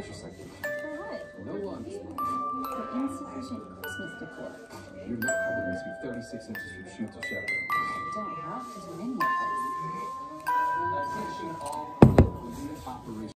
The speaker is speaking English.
extra citation. For what? No lunch. For insufficient Christmas decor. Your nut cover needs to be 36 inches from shoe to chaperone. Don't have to do any of this. Attention all operation.